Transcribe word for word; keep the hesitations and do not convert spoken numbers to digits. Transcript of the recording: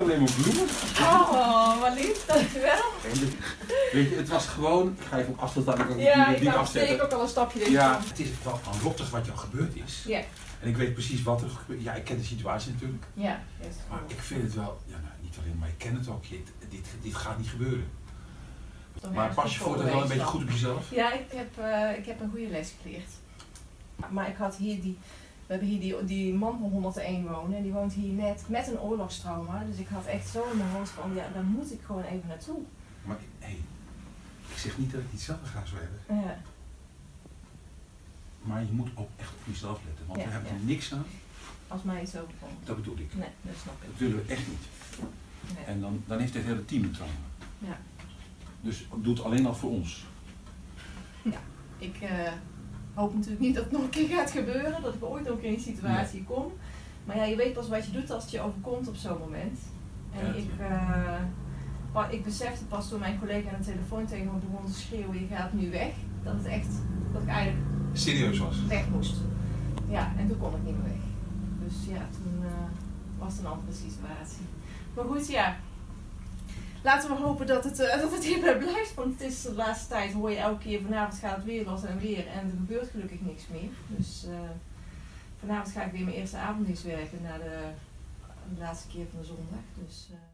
Alleen maar bloemen. Oh, wat lief, dankjewel. Weet je, het was gewoon, ik ga even op afstand staan, ik kan Ja, het ik niet ga afzetten. ik ook al een stapje deze Ja, kant. het is wel aanlottig wat er gebeurd is. Ja. En ik weet precies wat er gebeurt. Ja, ik ken de situatie natuurlijk. Ja, is Maar ik vind het wel, ja, nou, niet alleen, maar ik ken het ook. Dit, dit, dit gaat niet gebeuren. Maar pas je voortaan wel een beetje goed op jezelf? Ja, ik heb, uh, ik heb een goede les geleerd. Maar ik had hier die, we hebben hier die, die man van honderdéén wonen en die woont hier net met een oorlogstrauma. Dus ik had echt zo in mijn hoofd van, ja, daar moet ik gewoon even naartoe. Maar hey, ik zeg niet dat ik niet zelf graag zou hebben. Ja. Maar je moet ook echt op jezelf letten, want Ja, we hebben ja. er niks aan. Als mij iets overkomt. Dat bedoel ik. Nee, dat snap ik. Dat willen we echt niet. Nee. En dan, dan heeft het hele team een trauma. Ja. Dus doe het alleen al voor ons. Ja, ik uh, hoop natuurlijk niet dat het nog een keer gaat gebeuren, dat ik ooit ook in die situatie nee. kom. Maar ja, je weet pas wat je doet als het je overkomt op zo'n moment. En ja, ik, uh, ik besefte pas toen mijn collega aan de telefoon tegen me begon te schreeuwen, je gaat nu weg, dat het echt, dat ik eigenlijk serieus was. Weg moest. Ja, en toen kon ik niet meer weg. Dus ja, toen uh, was het een andere situatie. Maar goed, ja. Laten we hopen dat het, uh, dat het hierbij blijft, want het is de laatste tijd hoor je elke keer vanavond gaat het weer los en weer en er gebeurt gelukkig niks meer. Dus uh, vanavond ga ik weer mijn eerste avonddienst werken na de, de laatste keer van de zondag. Dus, uh